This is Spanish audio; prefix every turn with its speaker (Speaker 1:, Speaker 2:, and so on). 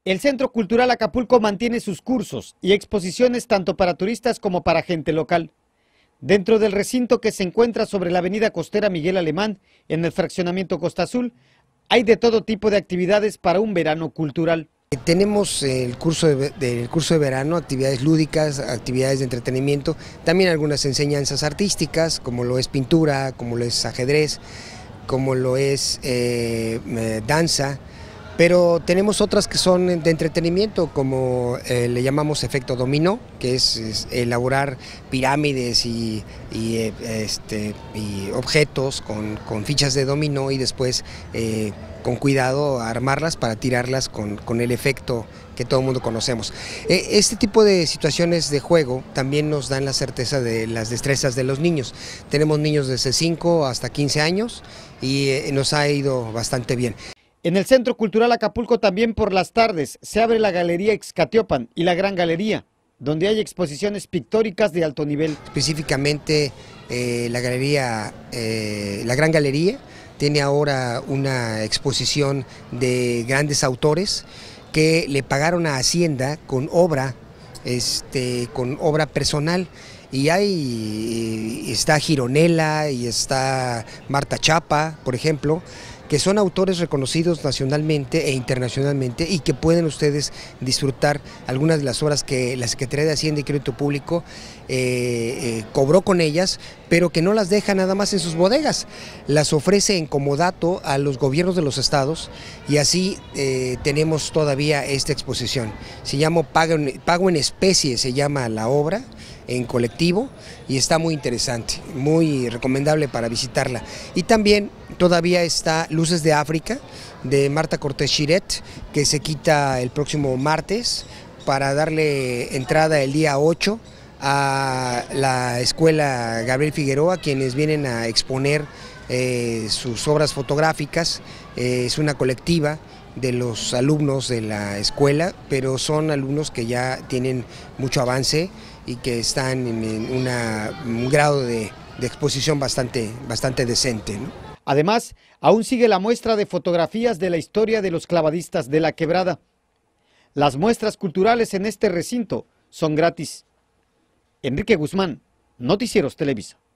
Speaker 1: El Centro Cultural Acapulco mantiene sus cursos y exposiciones tanto para turistas como para gente local. Dentro del recinto que se encuentra sobre la avenida costera Miguel Alemán, en el fraccionamiento Costa Azul, hay de todo tipo de actividades para un verano cultural.
Speaker 2: Tenemos el curso de verano, actividades lúdicas, actividades de entretenimiento, también algunas enseñanzas artísticas, como lo es pintura, como lo es ajedrez, como lo es danza. Pero tenemos otras que son de entretenimiento, como le llamamos efecto dominó, que es elaborar pirámides y objetos con fichas de dominó y después con cuidado armarlas para tirarlas con el efecto que todo el mundo conocemos. Este tipo de situaciones de juego también nos dan la certeza de las destrezas de los niños. Tenemos niños desde 5 hasta 15 años y nos ha ido bastante bien.
Speaker 1: En el Centro Cultural Acapulco también por las tardes se abre la Galería Ixcatiopan y la Gran Galería, donde hay exposiciones pictóricas de alto nivel.
Speaker 2: Específicamente la Gran Galería tiene ahora una exposición de grandes autores que le pagaron a Hacienda con obra personal. Y está Gironella y está Marta Chapa, por ejemplo, que son autores reconocidos nacionalmente e internacionalmente y que pueden ustedes disfrutar algunas de las obras que la Secretaría de Hacienda y Crédito Público cobró con ellas, pero que no las deja nada más en sus bodegas, las ofrece en comodato a los gobiernos de los estados y así tenemos todavía esta exposición. Se llama Pago en Especie, se llama la obra, en colectivo, y está muy interesante, muy recomendable para visitarla. Y también todavía está Luces de África, de Marta Cortés Chiret, que se quita el próximo martes para darle entrada el día 8 a la Escuela Gabriel Figueroa, quienes vienen a exponer sus obras fotográficas. Es una colectiva de los alumnos de la escuela, pero son alumnos que ya tienen mucho avance y que están en un grado de exposición bastante decente, ¿no?
Speaker 1: Además, aún sigue la muestra de fotografías de la historia de los clavadistas de la Quebrada. Las muestras culturales en este recinto son gratis. Enrique Guzmán, Noticieros Televisa.